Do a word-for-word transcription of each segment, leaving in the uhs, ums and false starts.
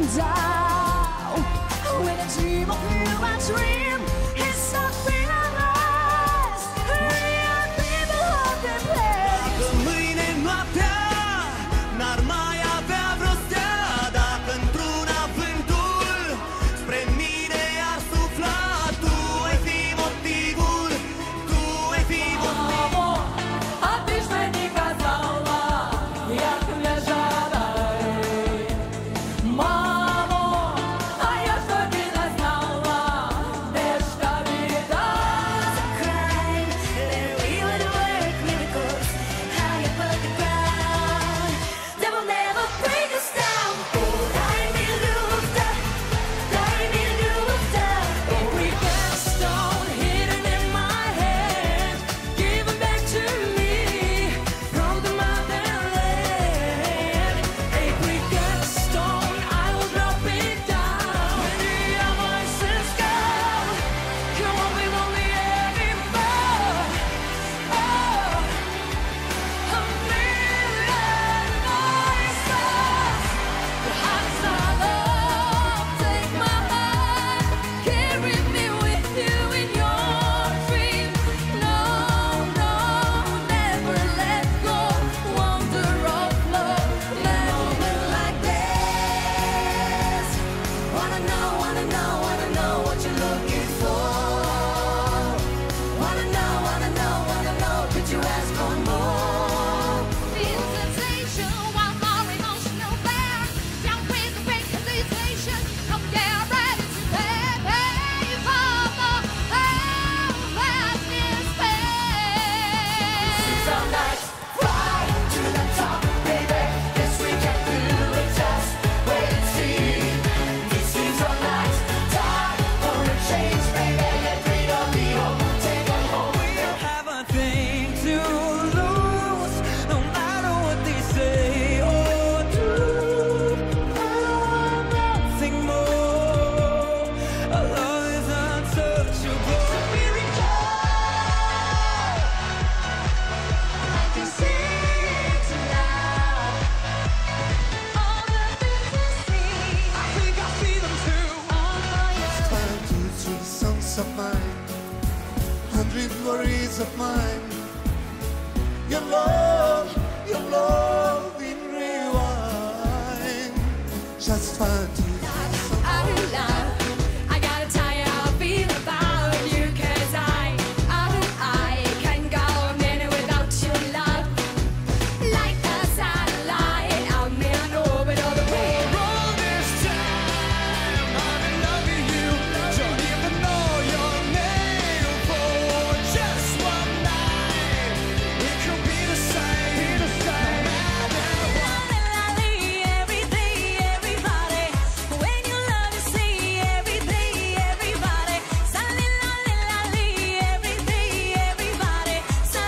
down. When I dream of you, my dream is something I lost. Real people have their place. Dacă mâine noaptea n-ar mai avea vreo stea, dacă într-una vântul spre mine ar sufla, tu ai fi motivul, tu ai fi motivul. А ты ж мне казала, як лежала, мамо, а я ж тобі не знала, де ж та біда. There we would work miracles, how you put the ground. They will never break us down. Дай мне люфта, дай мне люфта. We got stone hidden in my hand, give it back to me from the motherland. If we got stone, I will drop it down. When the voices go, you won't be lonely anymore. Oh, a million voices, the hearts of love, take my hand, carry me with you in your dream. No, no, never let go, wonder of love, moment like this. Wanna know, wanna know, wanna know what you're looking for. Wanna know, wanna know, wanna know, could you ask for more? Feel sensation, one more emotional bear. Down with the realization, come get ready to pay for the fast is paid. Some nights fly to the top, baby. Yes, we can do it. Just wait and see. This is our night, time for a change, baby. Get rid of the old, take it home. We'll have a thing to lose, no matter what they say or do. Nothing more. Our love is untouchable. I can see it tonight. All the things we see. I think I see them too. All for you. Time to through the songs of mine, hundred worries of mine. Your love, your love in rewind. Just fine to I love, I gotta tell you how I feel about you, 'cause I, I, I can't go a minute without your love. Like a satellite, I may not orbit all the way. All this time I've been loving you. Don't even know your name for just one night. It could be the same, the same. No matter what. Every day, everybody. When you love, you see every day, everybody. Every day, everybody. So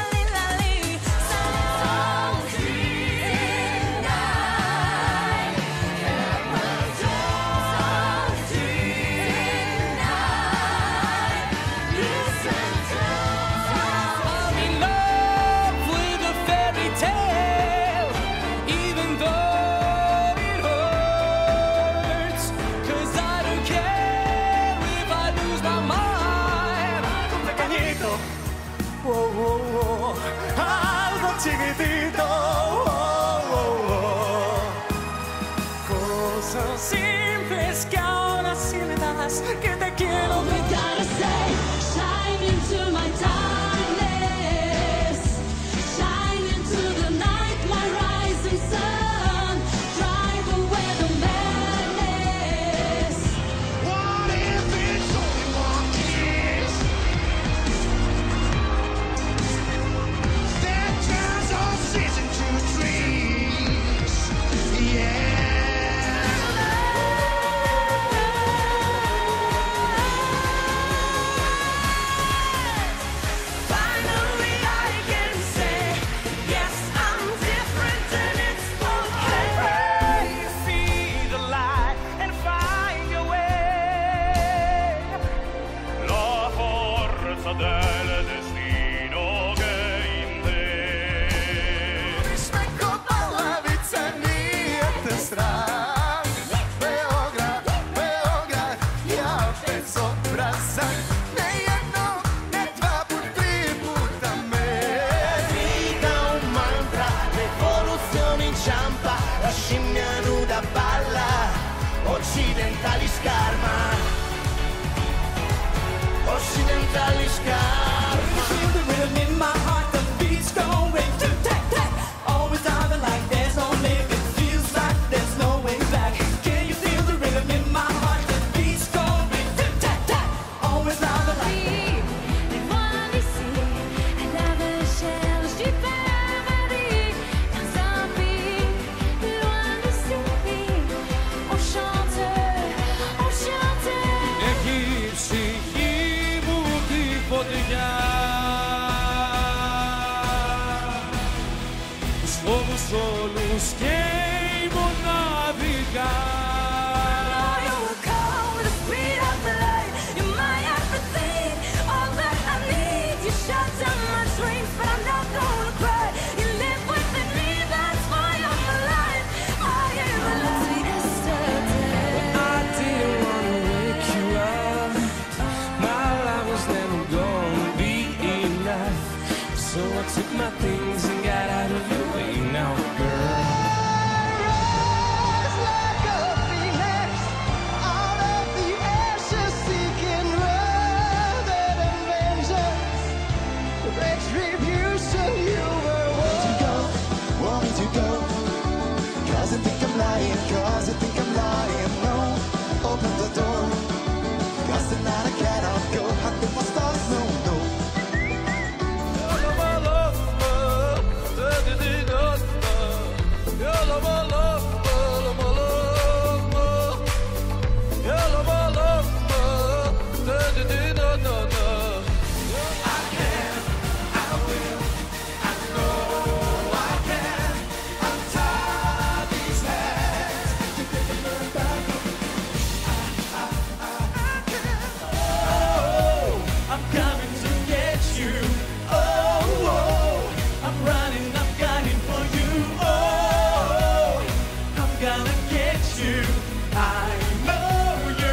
I'm in love with a fairy tale, even though it hurts. 'Cause I don't care if I lose my mind. Algo pequeñito, oh, oh, oh. Algo chiquitito, oh, oh, oh. Cosas simples que ahora sí me das, que te quiero. we gotta say, shine into my darkness, shine into the night, my rising sun, drive away the madness. What if it's only one kiss that turns all season to dreams? Yeah. busquei navegar. You will come with the speed of the light. You're my everything, all that I need. You shut down my dreams, but I'm not gonna cry. You live within me, that's why I'm alive. I am alive yesterday. I didn't wanna wake you up. My life was never gonna be enough. So I took my things and got out of your way now, girl. Rise like a phoenix out of the ashes, seeking love and vengeance. Retribution, you were Want to go, want me to go. Cause I think I'm lying, cause I think I'm lying. No, open the door. Cause tonight I cannot go. I think my stars, no, no. I'm coming to get you. Oh, oh, I'm running, I'm gunning for you. Oh, I'm gonna get you. I know you.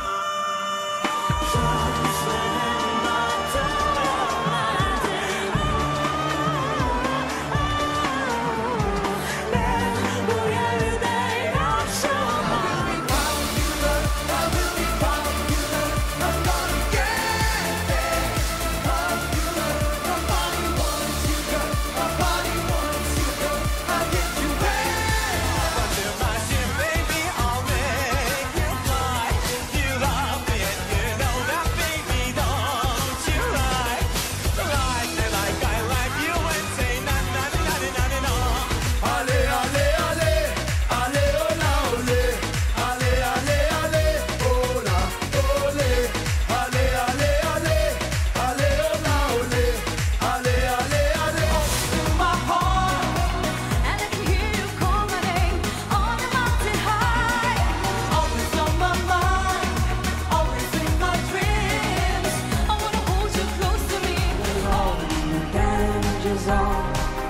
And I can hear you call my name on the mountain high. Always on my mind, always in my dreams. I wanna hold you close to me. All the damages on.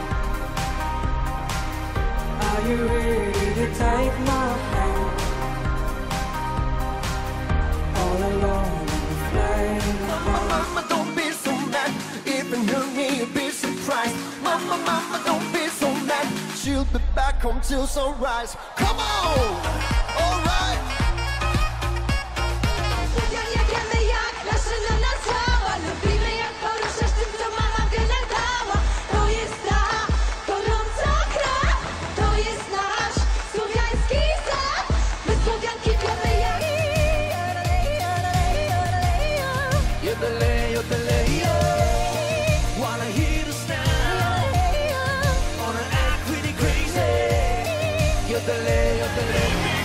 Are you ready to take my hand? All alone in the flame of fire. Mama, don't be so mad. Even hear me, you'll be surprised. Mama, mama, don't be so mad. She'll be back home till sunrise. Come on! Alright! Jedziemy jak maszyna cała. Lubimy jak poruszasz tym, co mama wynadała. To jest ta gorąca krew. To jest nasz słowiański znak. My Słowianki wiemy jak. Yodelay, yodelay, yo. Wanna hear the sound. Wanna act pretty crazy. Yodelay, yodelay.